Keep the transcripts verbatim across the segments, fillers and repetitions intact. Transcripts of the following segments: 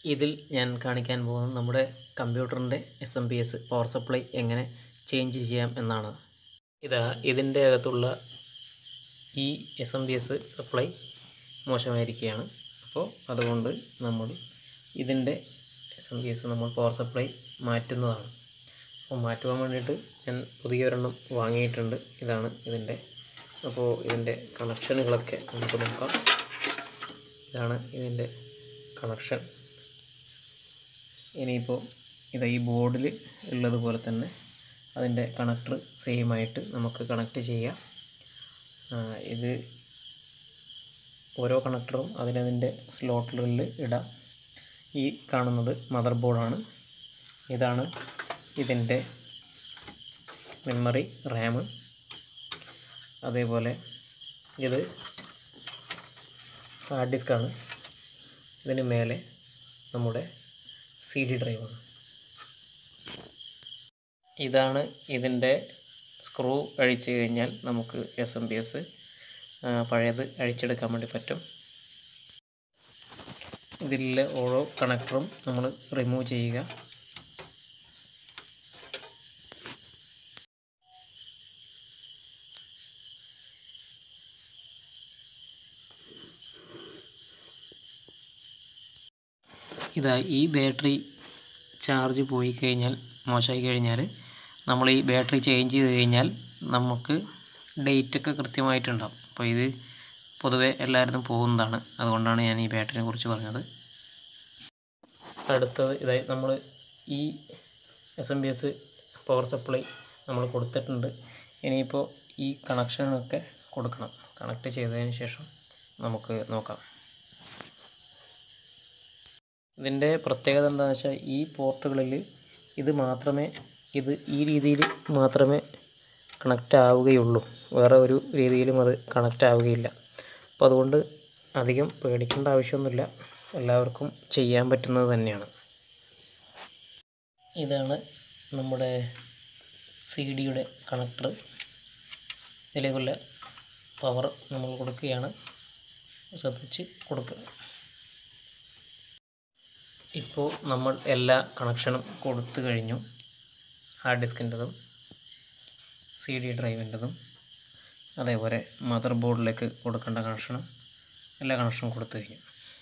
ഇതിൽ ഞാൻ കാണിക്കാൻ പോകുന്നത് നമ്മുടെ കമ്പ്യൂട്ടറിൻ്റെ S M P S power supply എങ്ങനെ ചേഞ്ച് ചെയ്യാം എന്നാണ്. ഇതാ ഇതിൻ്റെ അകത്തുള്ള ഈ S M P S supply മോശമായിരിക്കുകയാണ്. അപ്പോൾ അതുകൊണ്ട് നമ്മൾ ഇതിൻ്റെ എസ് എം പി എസ് നമ്മൾ പവർ സപ്ലൈ മാറ്റുന്നതാണ്. അപ്പോൾ മാറ്റുവാൻ വേണ്ടിയിട്ട് ഞാൻ പുതിയൊരെണ്ണം വാങ്ങിയിട്ടുണ്ട്. ഇതാണ് ഇതിൻ്റെ. അപ്പോൾ ഇതിൻ്റെ കണക്ഷനുകളൊക്കെ നമുക്ക് നോക്കാം. ഇതാണ് ഇതിൻ്റെ കണക്ഷൻ. ഇനിയിപ്പോൾ ഇത് ഈ ബോർഡിൽ ഉള്ളതുപോലെ തന്നെ അതിൻ്റെ കണക്ടർ സെയിം ആയിട്ട് നമുക്ക് കണക്റ്റ് ചെയ്യാം. ഇത് ഓരോ കണക്ടറും അതിനതിൻ്റെ സ്ലോട്ടിൽ ഇടാം. ഈ കാണുന്നത് മദർ ബോർഡാണ്. ഇതാണ് ഇതിൻ്റെ മെമ്മറി റാം. അതേപോലെ ഇത് ഹാർഡ് ഡിസ്ക്കാണ്. ഇതിന് മേലെ നമ്മുടെ സി ഡി ഡ്രൈവാണ്. ഇതാണ് ഇതിൻ്റെ സ്ക്രൂ. അഴിച്ചു കഴിഞ്ഞാൽ നമുക്ക് എസ് എം പി എസ് പഴയത് അഴിച്ചെടുക്കാൻ വേണ്ടി പറ്റും. ഇതിലെ ഓരോ കണക്ടറും നമ്മൾ റിമൂവ് ചെയ്യുക. ഇതാ ഈ ബാറ്ററി ചാർജ് പോയി കഴിഞ്ഞാൽ, മോശമായി കഴിഞ്ഞാൽ നമ്മൾ ഈ ബാറ്ററി ചേഞ്ച് ചെയ്ത് കഴിഞ്ഞാൽ നമുക്ക് ഡേറ്റൊക്കെ കൃത്യമായിട്ടുണ്ടാവും. അപ്പോൾ ഇത് പൊതുവെ എല്ലായിടത്തും പോകുന്നതാണ്. അതുകൊണ്ടാണ് ഞാൻ ഈ ബാറ്ററിയെ കുറിച്ച് പറഞ്ഞത്. അടുത്തത് ഇതായി നമ്മൾ ഈ S M B S power supply നമ്മൾ കൊടുത്തിട്ടുണ്ട്. ഇനിയിപ്പോൾ ഈ കണക്ഷനൊക്കെ കൊടുക്കണം. കണക്ട് ചെയ്തതിന് ശേഷം നമുക്ക് നോക്കാം. ഇതിൻ്റെ പ്രത്യേകത എന്താണെന്ന് വെച്ചാൽ ഈ പോർട്ടുകളിൽ ഇത് മാത്രമേ ഇത് ഈ രീതിയിൽ മാത്രമേ കണക്റ്റ് ആവുകയുള്ളൂ. വേറെ ഒരു രീതിയിലും അത് കണക്റ്റ് ആവുകയില്ല. അപ്പോൾ അതുകൊണ്ട് അധികം പേടിക്കേണ്ട ആവശ്യമൊന്നുമില്ല. എല്ലാവർക്കും ചെയ്യാൻ പറ്റുന്നത് തന്നെയാണ്. ഇതാണ് നമ്മുടെ സി ഡിയുടെ കണക്ടർ. ഇതിലേക്കുള്ള പവർ നമ്മൾ കൊടുക്കുകയാണ്. ശ്രദ്ധിച്ച് കൊടുക്കുക. ഇപ്പോൾ നമ്മൾ എല്ലാ കണക്ഷനും കൊടുത്തു കഴിഞ്ഞു. ഹാർഡ് ഡിസ്കിൻ്റെതും സി ഡി ഡ്രൈവിൻ്റെതും അതേപോലെ മദർ ബോർഡിലേക്ക് കൊടുക്കേണ്ട കണക്ഷനും എല്ലാ കണക്ഷനും കൊടുത്തു കഴിഞ്ഞു.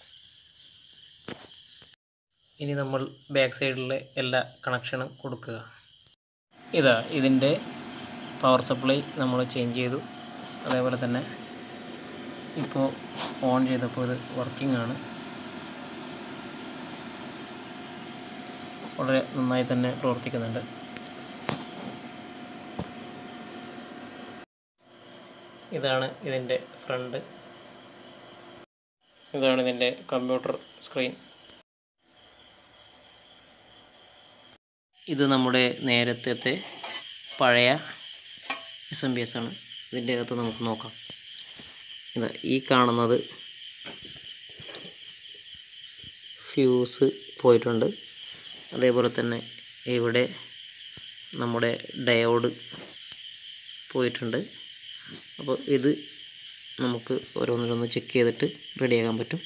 ഇനി നമ്മൾ ബാക്ക് സൈഡിലെ എല്ലാ കണക്ഷനും കൊടുക്കുക. ഇതാ ഇതിൻ്റെ പവർ സപ്ലൈ നമ്മൾ ചേഞ്ച് ചെയ്തു. അതേപോലെ തന്നെ ഇപ്പോൾ ഓൺ ചെയ്തപ്പോൾ ഇത് വർക്കിംഗ് ആണ്. വളരെ നന്നായി തന്നെ പ്രവർത്തിക്കുന്നുണ്ട്. ഇതാണ് ഇതിൻ്റെ ഫ്രണ്ട്. ഇതാണ് ഇതിൻ്റെ കമ്പ്യൂട്ടർ സ്ക്രീൻ. ഇത് നമ്മുടെ നേരത്തെ പഴയ എസ് എം ബി എസ് ആണ്. ഇതിൻ്റെ അകത്ത് നമുക്ക് നോക്കാം. ഇത് ഈ കാണുന്നത് ഫ്യൂസ് പോയിട്ടുണ്ട്. അതേപോലെ തന്നെ ഇവിടെ നമ്മുടെ ഡയോഡ് പോയിട്ടുണ്ട്. അപ്പോൾ ഇത് നമുക്ക് ഓരോന്നിലൊന്ന് ചെക്ക് ചെയ്തിട്ട് റെഡിയാക്കാൻ പറ്റും.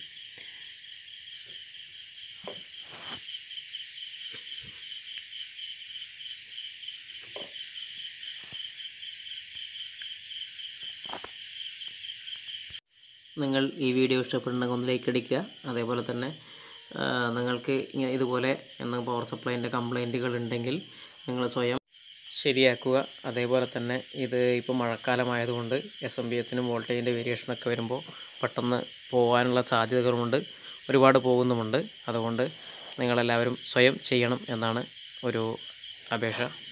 നിങ്ങൾ ഈ വീഡിയോ ഇഷ്ടപ്പെട്ടുണ്ടെങ്കിൽ ഒന്ന് ലൈക്ക് അടിക്കുക. അതേപോലെ തന്നെ നിങ്ങൾക്ക് ഇങ്ങനെ ഇതുപോലെ എന്തെങ്കിലും പവർ സപ്ലൈൻ്റെ കംപ്ലൈൻറ്റുകൾ ഉണ്ടെങ്കിൽ നിങ്ങൾ സ്വയം ശരിയാക്കുക. അതേപോലെ തന്നെ ഇത് ഇപ്പോൾ മഴക്കാലമായതുകൊണ്ട് എസ് എം ബി എസിനും വോൾട്ടേജിൻ്റെ വേരിയേഷനൊക്കെ വരുമ്പോൾ പെട്ടെന്ന് പോകാനുള്ള സാധ്യതകളുമുണ്ട്. ഒരുപാട് പോകുന്നുമുണ്ട്. അതുകൊണ്ട് നിങ്ങളെല്ലാവരും സ്വയം ചെയ്യണം എന്നാണ് ഒരു അപേക്ഷ.